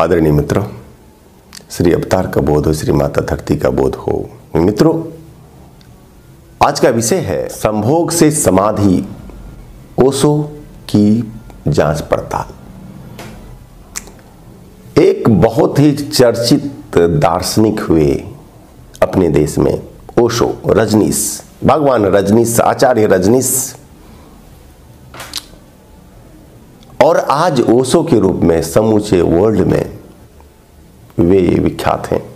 आदरणीय मित्रों, श्री अवतार का बोध हो, श्री माता धरती का बोध हो। मित्रों, आज का विषय है संभोग से समाधि, ओशो की जांच पड़ताल। एक बहुत ही चर्चित दार्शनिक हुए अपने देश में, ओशो, रजनीश, भगवान रजनीश, आचार्य रजनीश, और आज ओशो के रूप में समूचे वर्ल्ड में वे विख्यात हैं।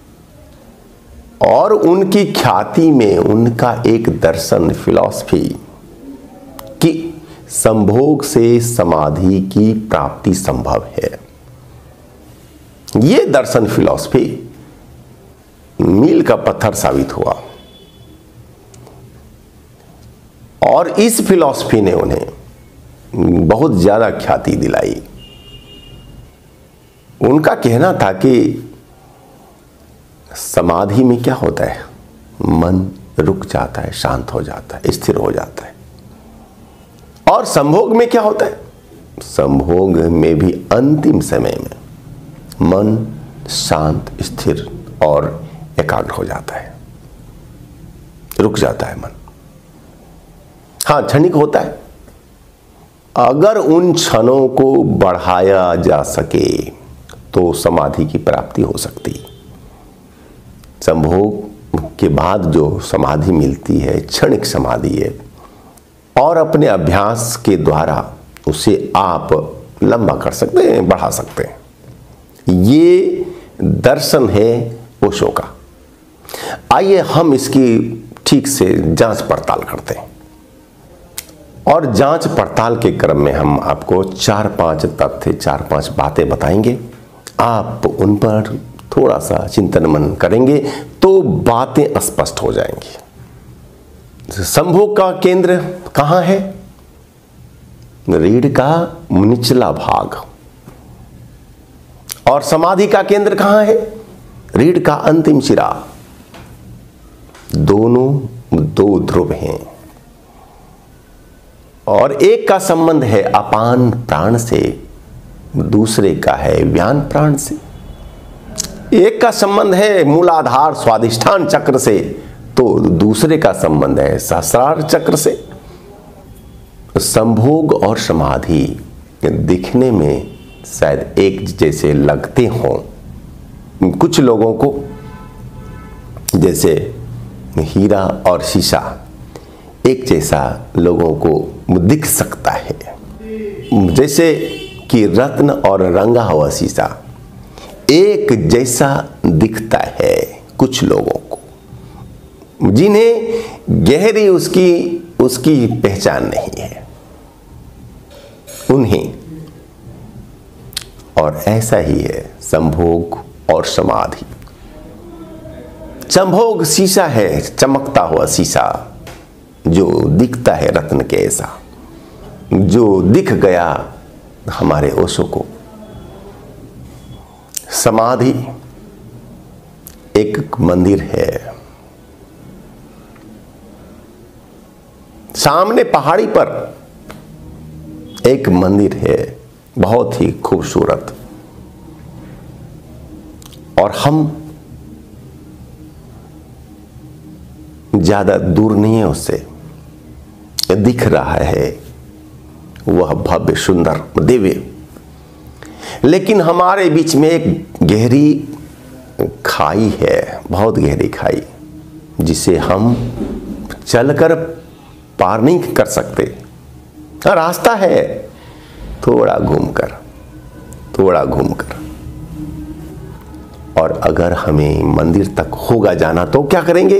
और उनकी ख्याति में उनका एक दर्शन, फिलॉसफी कि संभोग से समाधि की प्राप्ति संभव है, ये दर्शन, फिलॉसफी मील का पत्थर साबित हुआ। और इस फिलॉसफी ने उन्हें बहुत ज्यादा ख्याति दिलाई। उनका कहना था कि समाधि में क्या होता है, मन रुक जाता है, शांत हो जाता है, स्थिर हो जाता है। और संभोग में क्या होता है, संभोग में भी अंतिम समय में मन शांत, स्थिर और एकाग्र हो जाता है, रुक जाता है मन। हाँ, क्षणिक होता है। अगर उन क्षणों को बढ़ाया जा सके तो समाधि की प्राप्ति हो सकती। संभोग के बाद जो समाधि मिलती है, क्षणिक समाधि है, और अपने अभ्यास के द्वारा उसे आप लंबा कर सकते हैं, बढ़ा सकते हैं। ये दर्शन है ओशो का। आइए हम इसकी ठीक से जांच पड़ताल करते हैं। और जांच पड़ताल के क्रम में हम आपको 4-5 तथ्य, 4-5 बातें बताएंगे। आप उन पर थोड़ा सा चिंतन मनन करेंगे तो बातें स्पष्ट हो जाएंगी। संभोग का केंद्र कहां है? रीढ़ का निचला भाग। और समाधि का केंद्र कहां है? रीढ़ का अंतिम सिरा। दोनों दो ध्रुव हैं। और एक का संबंध है अपान प्राण से, दूसरे का है व्यान प्राण से। एक का संबंध है मूलाधार स्वादिष्ठान चक्र से, तो दूसरे का संबंध है सहस्रार चक्र से। संभोग और समाधि दिखने में शायद एक जैसे लगते हों कुछ लोगों को, जैसे हीरा और शीशा एक जैसा लोगों को दिख सकता है, जैसे कि रत्न और रंगा हुआ शीशा एक जैसा दिखता है कुछ लोगों को, जिन्हें गहरी उसकी पहचान नहीं है उन्हें। और ऐसा ही है संभोग और समाधि। संभोग शीशा है, चमकता हुआ शीशा जो दिखता है रत्न के ऐसा, जो दिख गया हमारे ओशो को। समाधि एक मंदिर है। सामने पहाड़ी पर एक मंदिर है, बहुत ही खूबसूरत। और हम ज्यादा दूर नहीं है उससे, दिख रहा है वह भव्य, सुंदर, दिव्य। लेकिन हमारे बीच में एक गहरी खाई है, बहुत गहरी खाई, जिसे हम चलकर पार नहीं कर सकते। रास्ता है, थोड़ा घूमकर, थोड़ा घूमकर। और अगर हमें मंदिर तक होगा जाना तो क्या करेंगे?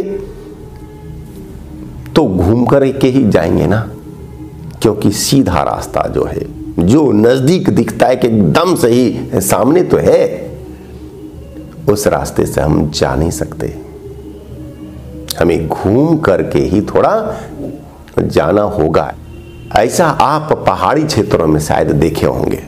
तो घूम कर के ही जाएंगे ना, क्योंकि सीधा रास्ता जो है, जो नजदीक दिखता है कि एकदम से ही सामने तो है, उस रास्ते से हम जा नहीं सकते। हमें घूम करके ही थोड़ा जाना होगा। ऐसा आप पहाड़ी क्षेत्रों में शायद देखे होंगे।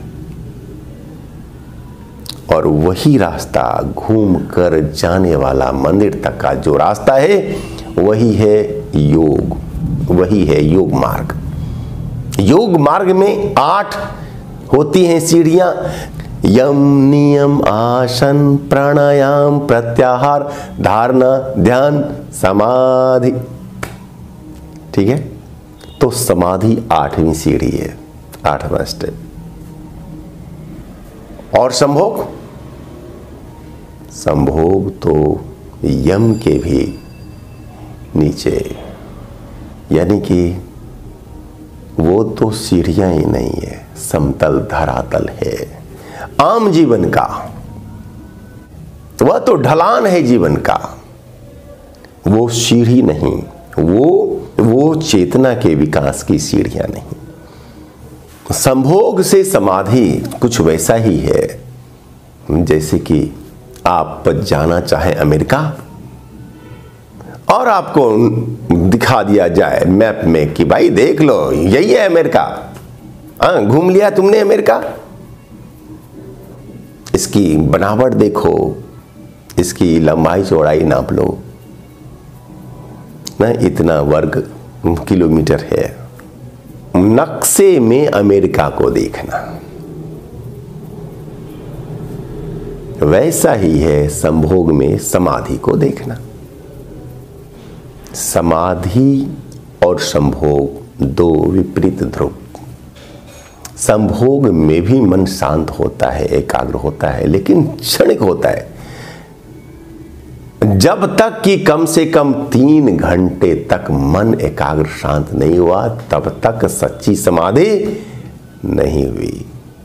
और वही रास्ता, घूम कर जाने वाला मंदिर तक का जो रास्ता है, वही है योग, वही है योग मार्ग। योग मार्ग में 8 होती हैं सीढ़ियां। यम नियम आसन प्राणायाम प्रत्याहार धारणा ध्यान समाधि। ठीक है, तो समाधि 8वीं सीढ़ी है, 8वां स्टेप। और संभोग, संभोग तो यम के भी नीचे, यानी कि वो तो सीढ़ियां ही नहीं है, समतल धरातल है आम जीवन का, वह तो ढलान है जीवन का, वो सीढ़ी नहीं, वो चेतना के विकास की सीढ़ियां नहीं। संभोग से समाधि कुछ वैसा ही है जैसे कि आप जाना चाहें अमेरिका और आपको दिखा दिया जाए मैप में कि भाई देख लो यही है अमेरिका। घूम लिया तुमने अमेरिका, इसकी बनावट देखो, इसकी लंबाई चौड़ाई नाप लो ना, इतना वर्ग किलोमीटर है। नक्शे में अमेरिका को देखना, वैसा ही है संभोग में समाधि को देखना। समाधि और संभोग दो विपरीत ध्रुव। संभोग में भी मन शांत होता है, एकाग्र होता है, लेकिन क्षणिक होता है। जब तक कि कम से कम 3 घंटे तक मन एकाग्र शांत नहीं हुआ, तब तक सच्ची समाधि नहीं हुई।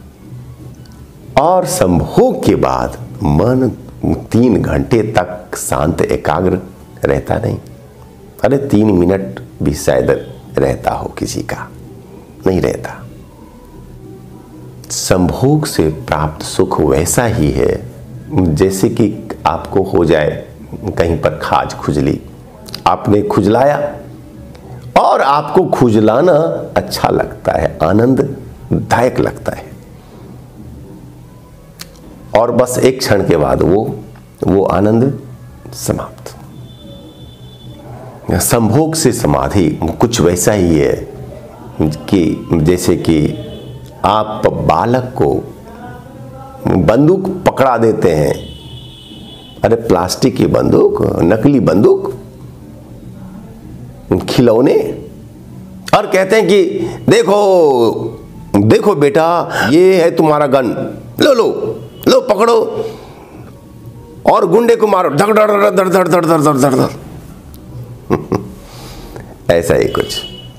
और संभोग के बाद मन 3 घंटे तक शांत एकाग्र रहता नहीं। अरे 3 मिनट भी शायद रहता हो, किसी का नहीं रहता। संभोग से प्राप्त सुख वैसा ही है जैसे कि आपको हो जाए कहीं पर खाज खुजली, आपने खुजलाया और आपको खुजलाना अच्छा लगता है, आनंददायक लगता है, और बस एक क्षण के बाद वो आनंद समाप्त। संभोग से समाधि कुछ वैसा ही है कि जैसे कि आप बालक को बंदूक पकड़ा देते हैं, अरे प्लास्टिक की बंदूक, नकली बंदूक, खिलौने, और कहते हैं कि देखो देखो बेटा ये है तुम्हारा गन, लो लो लो पकड़ो और गुंडे को मारो, धड़ धड़ धड़ धड़ धड़ धड़ धड़ धड़ धड़। ऐसा ही कुछ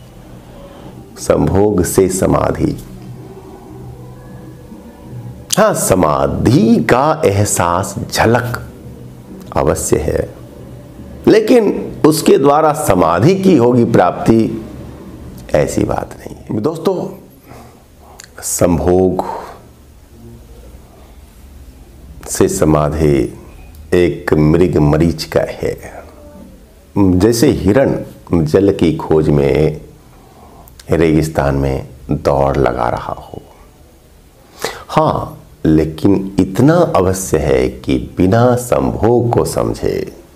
संभोग से समाधि। हाँ, समाधि का एहसास झलक अवश्य है, लेकिन उसके द्वारा समाधि की होगी प्राप्ति, ऐसी बात नहीं है। दोस्तों, संभोग से समाधि एक मृग मरीच का है। जैसे हिरण जल की खोज में रेगिस्तान में दौड़ लगा रहा हो। हाँ, लेकिन इतना अवश्य है कि बिना संभोग को समझे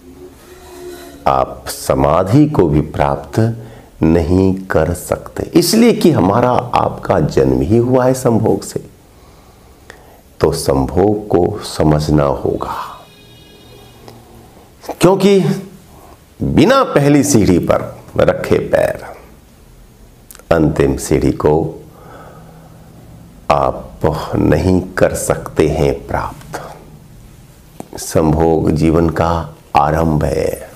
आप समाधि को भी प्राप्त नहीं कर सकते, इसलिए कि हमारा आपका जन्म ही हुआ है संभोग से। तो संभोग को समझना होगा, क्योंकि बिना पहली सीढ़ी पर रखे पैर अंतिम सीढ़ी को आप नहीं कर सकते हैं प्राप्त। संभोग जीवन का आरंभ है,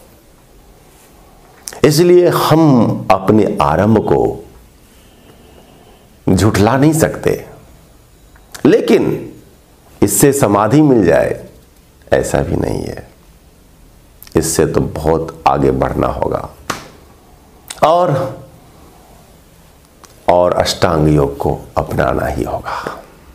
इसलिए हम अपने आरंभ को झुठला नहीं सकते, लेकिन इससे समाधि मिल जाए ऐसा भी नहीं है। इससे तो बहुत आगे बढ़ना होगा और अष्टांग योग को अपनाना ही होगा।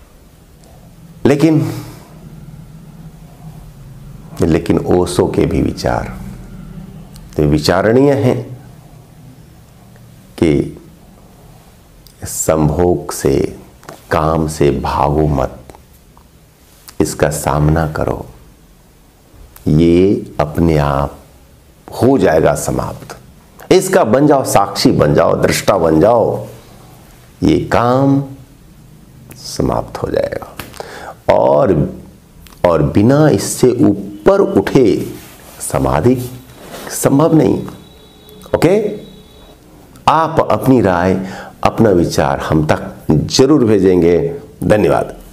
लेकिन ओशो के भी विचार तो विचारणीय हैं कि संभोग से, काम से भागो मत, इसका सामना करो, ये अपने आप हो जाएगा समाप्त। इसका बन जाओ, साक्षी बन जाओ, दृष्टा बन जाओ, ये काम समाप्त हो जाएगा। और बिना इससे ऊपर उठे समाधि संभव नहीं। ओके, आप अपनी राय, अपना विचार हम तक जरूर भेजेंगे। धन्यवाद।